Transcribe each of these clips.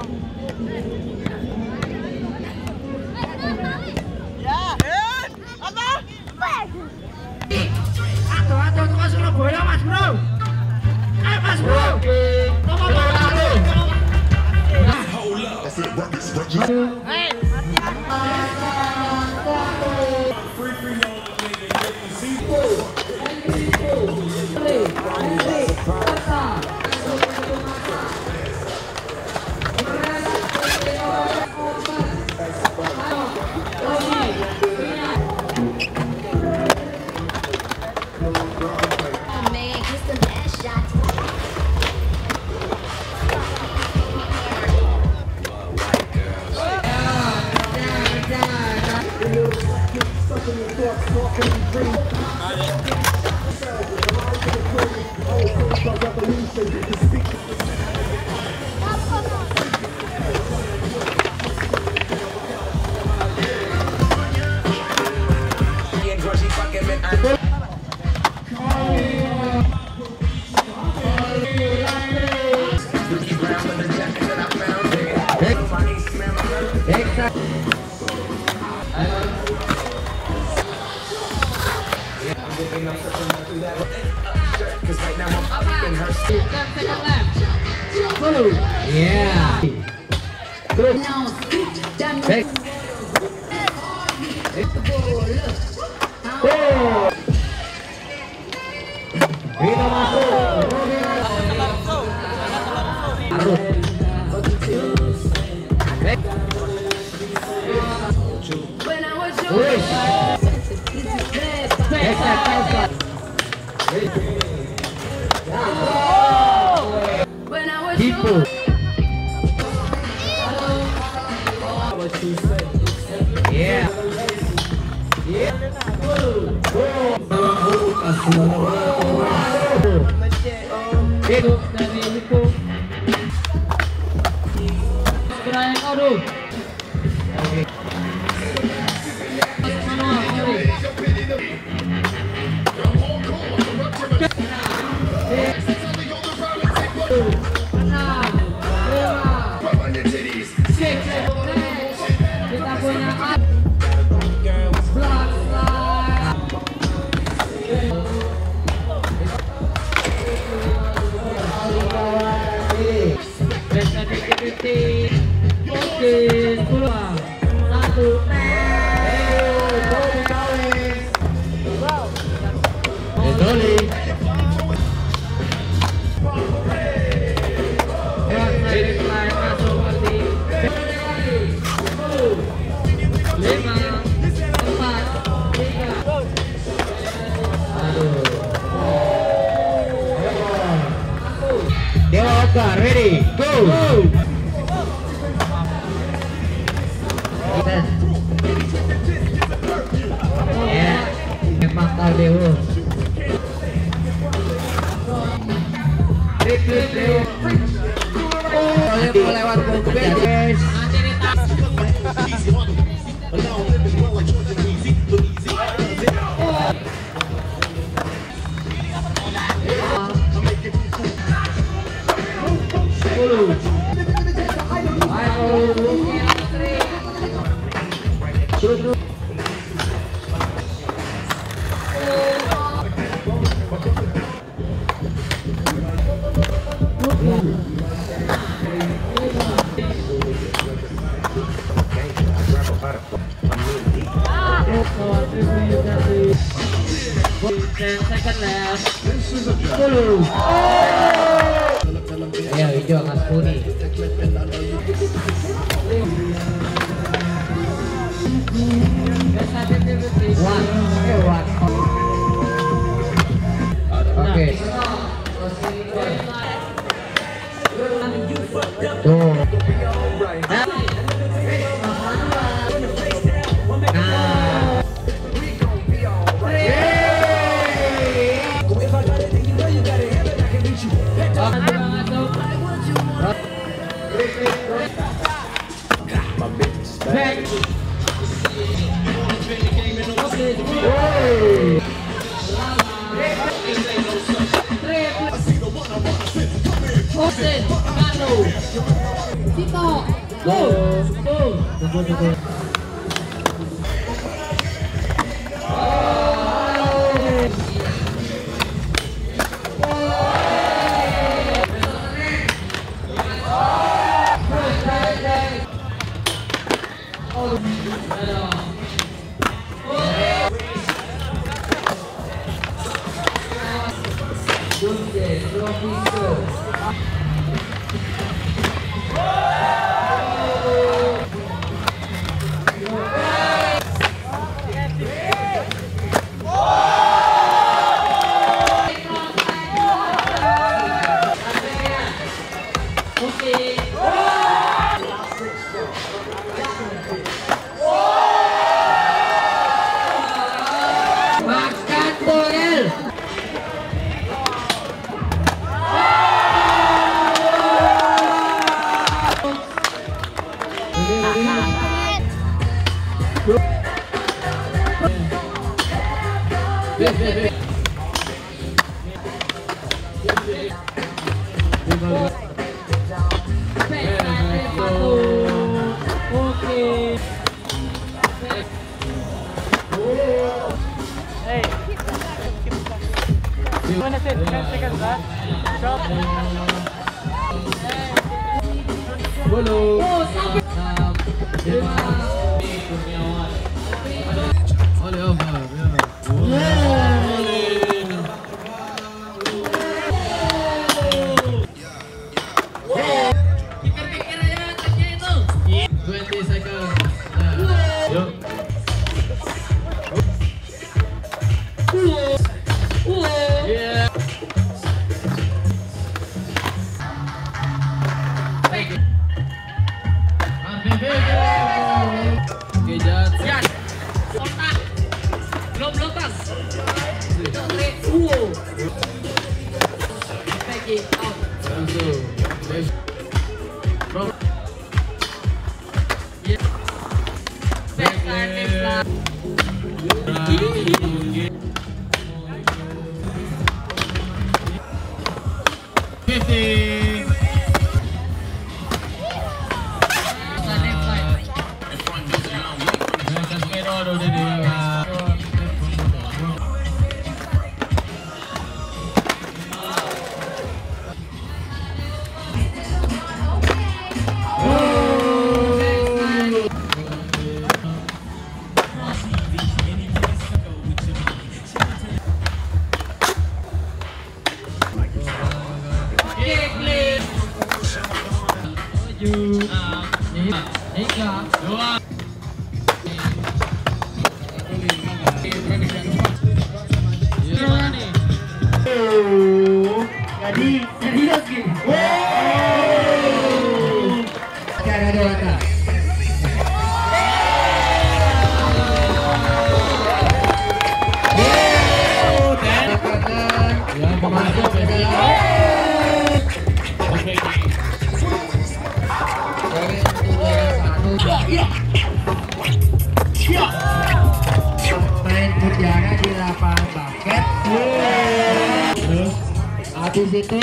Atau tukang Surabaya Mas Bro. Mas Bro. Yeah. Good. Back. Oh. Kita masuk. Back. Wish. People. Yeah. Yeah. Hidup dari itu. Sekarang yang kau kita punya ready, go! Ya, memang tahu Dewo. Oh, lewat guys. Second left. Ayo hijau Mas Puni. Oke. Tuh. Kita Toto. Tunggu. Jadi serius gini. Cara dewata. Main mutiara di lapangan basket. Habis itu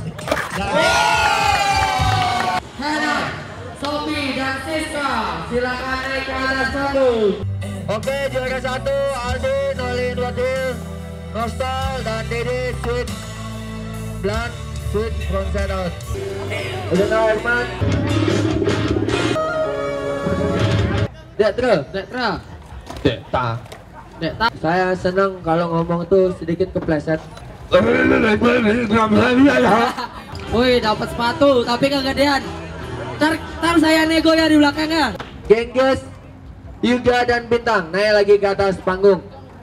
Hana, Sophie dan Siska silakan naik ke atas panggung. Oke, juara 1 Aldi Nolin Wadil Nostal dan Dede Sweet Blunt Sweet Frontside Out. Udah Herman. Dekta. Saya senang kalau ngomong tuh sedikit kepleset. Woi, dapat sepatu tapi kegedean. Ntar saya nego ya di belakangnya. Gengges, Yuga dan Bintang naik lagi ke atas panggung.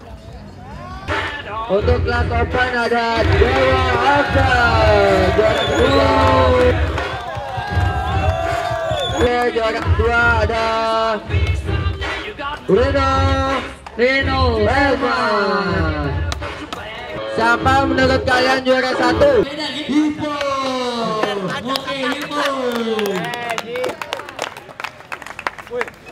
Untuk kelas open ada Dewa Alka, juara kedua ada Reno Elman. Siapa menurut kalian juara 1? Hippo. Oke, Hippo.